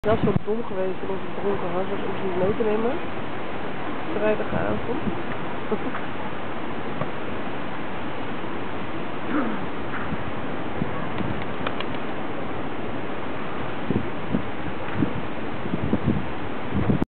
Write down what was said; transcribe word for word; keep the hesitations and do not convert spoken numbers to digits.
Dat is zo dom geweest om onze dronken hazards ons niet mee te nemen. Vrijdagavond.